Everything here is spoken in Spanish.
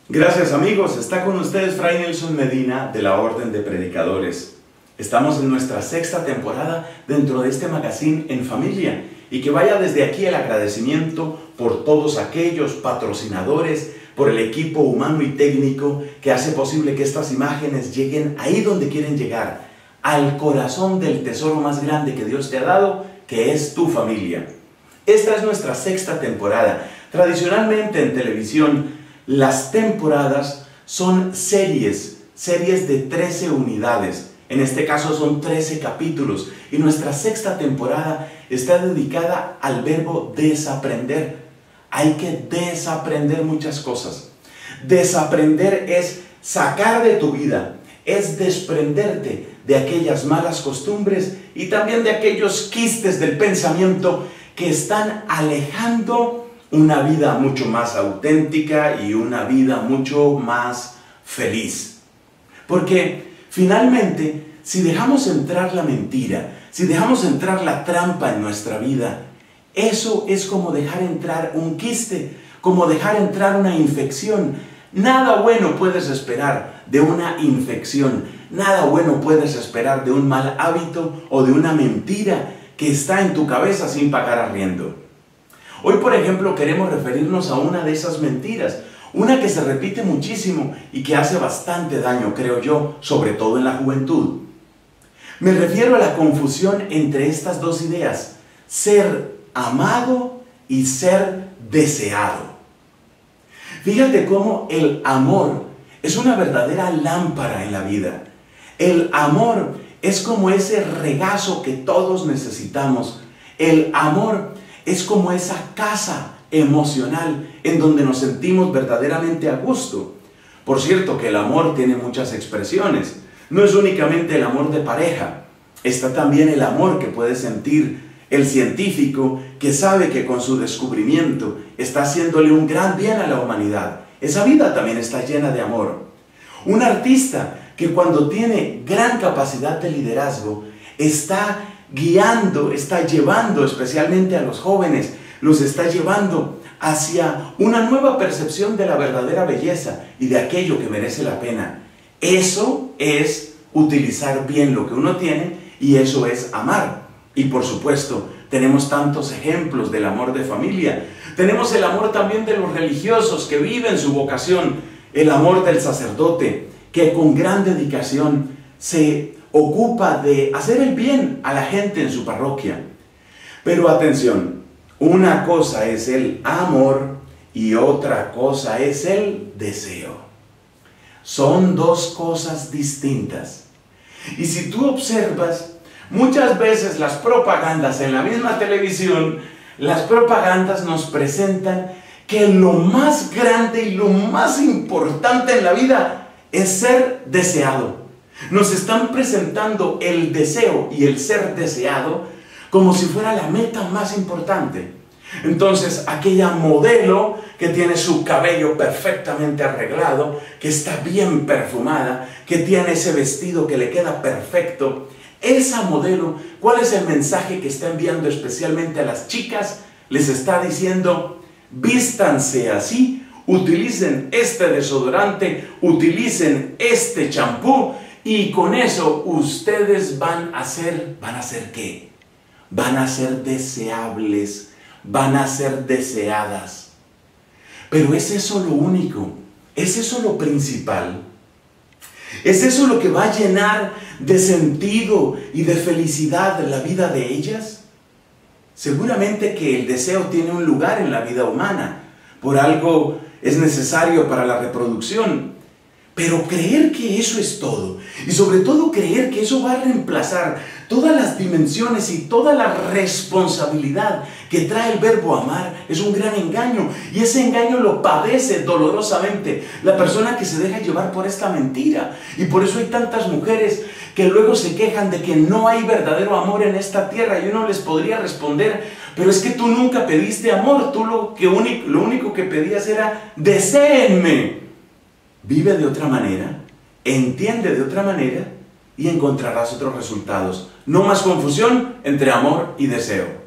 Gracias amigos, está con ustedes Fray Nelson Medina de la Orden de Predicadores. Estamos en nuestra sexta temporada dentro de este magazine En Familia y que vaya desde aquí el agradecimiento por todos aquellos patrocinadores, por el equipo humano y técnico que hace posible que estas imágenes lleguen ahí donde quieren llegar, al corazón del tesoro más grande que Dios te ha dado, que es tu familia. Esta es nuestra sexta temporada. Tradicionalmente en televisión, las temporadas son series de 13 unidades. En este caso son 13 capítulos. Y nuestra sexta temporada está dedicada al verbo desaprender. Hay que desaprender muchas cosas. Desaprender es sacar de tu vida, es desprenderte de aquellas malas costumbres y también de aquellos quistes del pensamiento que están alejando una vida mucho más auténtica y una vida mucho más feliz. Porque finalmente, si dejamos entrar la mentira, si dejamos entrar la trampa en nuestra vida, eso es como dejar entrar un quiste, como dejar entrar una infección. Nada bueno puedes esperar de una infección, nada bueno puedes esperar de un mal hábito o de una mentira que está en tu cabeza sin pagar arriendo. Hoy, por ejemplo, queremos referirnos a una de esas mentiras, una que se repite muchísimo y que hace bastante daño, creo yo, sobre todo en la juventud. Me refiero a la confusión entre estas dos ideas, ser amado y ser deseado. Fíjate cómo el amor es una verdadera lámpara en la vida. El amor es como ese regazo que todos necesitamos. El amor es como esa casa emocional en donde nos sentimos verdaderamente a gusto. Por cierto que el amor tiene muchas expresiones. No es únicamente el amor de pareja. Está también el amor que puede sentir el científico que sabe que con su descubrimiento está haciéndole un gran bien a la humanidad. Esa vida también está llena de amor. Un artista que cuando tiene gran capacidad de liderazgo está guiando, está llevando especialmente a los jóvenes, los está llevando hacia una nueva percepción de la verdadera belleza y de aquello que merece la pena. Eso es utilizar bien lo que uno tiene y eso es amar. Y por supuesto, tenemos tantos ejemplos del amor de familia. Tenemos el amor también de los religiosos que viven su vocación, el amor del sacerdote que con gran dedicación se ocupa de hacer el bien a la gente en su parroquia. Pero atención, una cosa es el amor y otra cosa es el deseo. Son dos cosas distintas. Y si tú observas, muchas veces las propagandas en la misma televisión, las propagandas nos presentan que lo más grande y lo más importante en la vida es ser deseado. Nos están presentando el deseo y el ser deseado como si fuera la meta más importante. Entonces, aquella modelo que tiene su cabello perfectamente arreglado, que está bien perfumada, que tiene ese vestido que le queda perfecto, esa modelo, ¿cuál es el mensaje que está enviando especialmente a las chicas? Les está diciendo, vístanse así, utilicen este desodorante, utilicen este champú, y con eso ustedes van a ser ¿qué? Van a ser deseables, van a ser deseadas. Pero ¿es eso lo único? ¿Es eso lo principal? ¿Es eso lo que va a llenar de sentido y de felicidad la vida de ellas? Seguramente que el deseo tiene un lugar en la vida humana. Por algo es necesario para la reproducción. Pero creer que eso es todo, y sobre todo creer que eso va a reemplazar todas las dimensiones y toda la responsabilidad que trae el verbo amar, es un gran engaño. Y ese engaño lo padece dolorosamente la persona que se deja llevar por esta mentira. Y por eso hay tantas mujeres que luego se quejan de que no hay verdadero amor en esta tierra. Y uno les podría responder, pero es que tú nunca pediste amor, tú lo único que pedías era deséenme. Vive de otra manera, entiende de otra manera y encontrarás otros resultados. No más confusión entre amor y deseo.